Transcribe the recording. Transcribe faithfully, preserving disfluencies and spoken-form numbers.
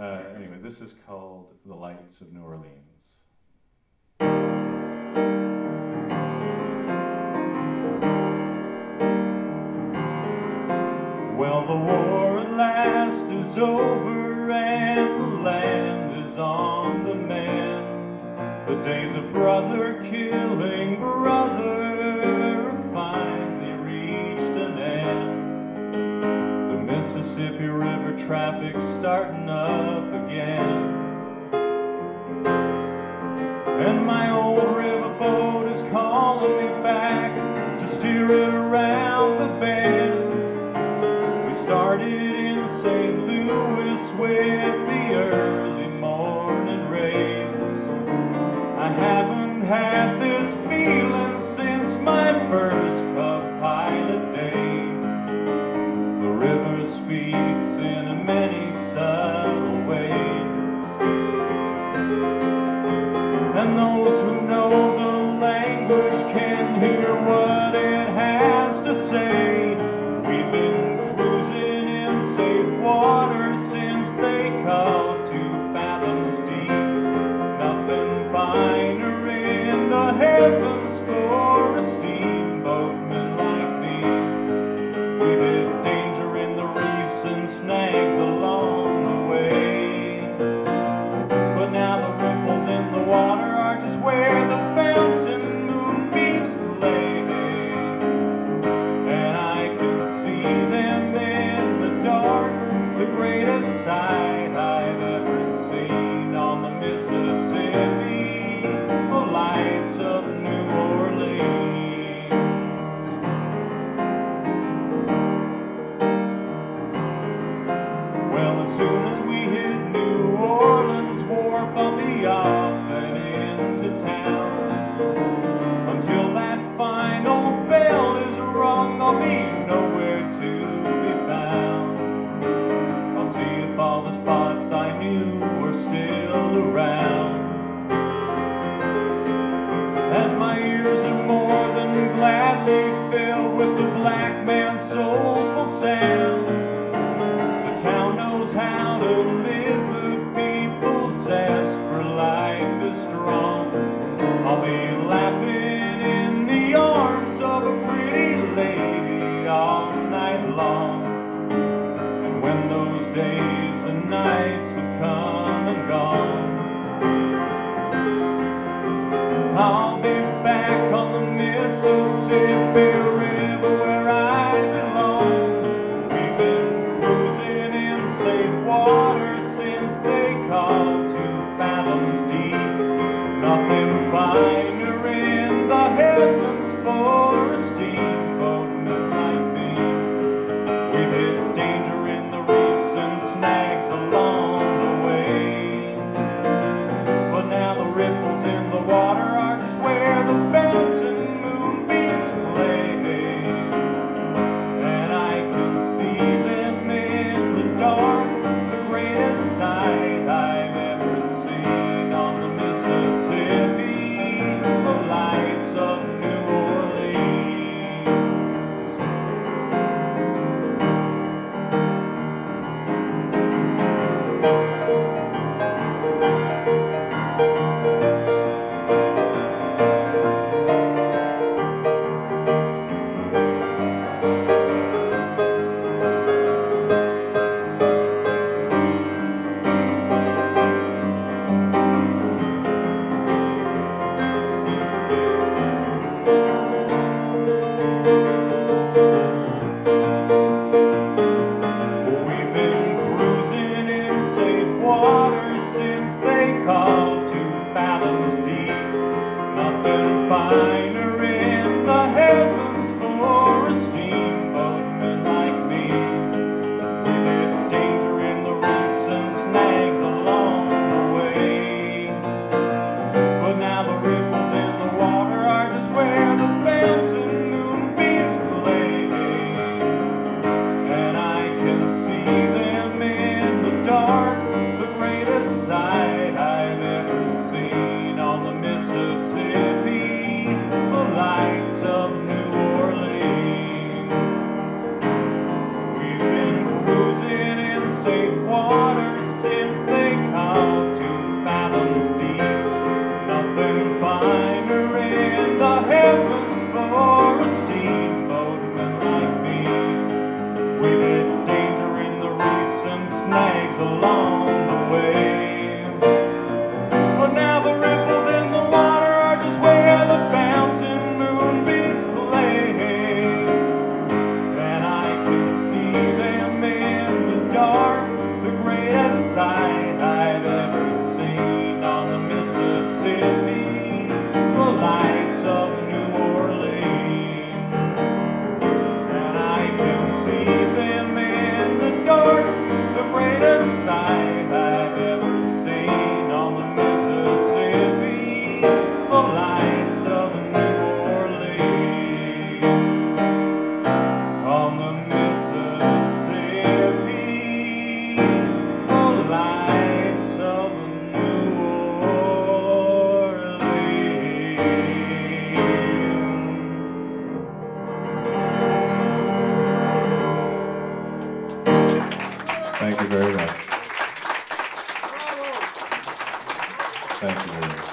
Uh, anyway, this is called The Lights of New Orleans. Well, the war at last is over and the land is on the mend. The days of brother killing brother finally reached an end. The Mississippi River traffic's starting up again, and my old riverboat is calling me back to steer it around the bend. We started in Saint Louis with the early morning rays. I haven't had this feeling since my first Cub Pilot days. The river speaks in many subtle ways, and those who know the language can hear what it has to say. We've been cruising in safe water since they called two fathoms deep. Nothing finer in the heavens for a steamboatman like me. We've hit danger in the reefs and snags along the way, but now the ripples in the water are just where the bouncing moonbeams play, and I can see them in the dark, the greatest sight I've ever seen on the Mississippi, the lights of New Orleans. Well, as soon as we hit New Orleans wharf, I'll be off and into town. Until that final bell is rung, I'll be nowhere to be found. I'll see if all the spots I knew are still around. As my ears are more than gladly filled with the black man's soulful sound. The town knows how to live, the people's zest for life is strong. I'll be laughing in the arms of a pretty lady all night long. And when those days and nights have come and gone, I'll be back on the Mississippi River where I belong. We've been cruising in safe water since they called two fathoms deep. Nothing finer in the heavens for a steamboatman like me. We've hit danger in the reefs and snags along the way, but now the ripples in the water are just where the bouncing moonbeams play, and I can see them in the dark, the greatest sight I've ever seen on the Mississippi, the lights of New Orleans. We've been cruising in safe water since they called two fathoms deep. Nothing finer in the heavens for a steamboatman like me. We've hit danger in the reefs and snags along the way, but now the ripples in the water are just where the bouncing moonbeams play, and I can see them in the dark, the greatest sight I've ever seen on the Mississippi, the lights of New Orleans. We've been cruising in safe water since they waves along the way. But now the ripples in the water are just where the bouncing moonbeams play. And I can see them in the dark, the greatest sight I've ever seen on the Mississippi, the lights of New Orleans. And I can see them in the dark, the greatest sight I've ever seen on the Mississippi, the lights of New Orleans. On the Mississippi, the lights of New Orleans. Thank you very much. Thank you very much.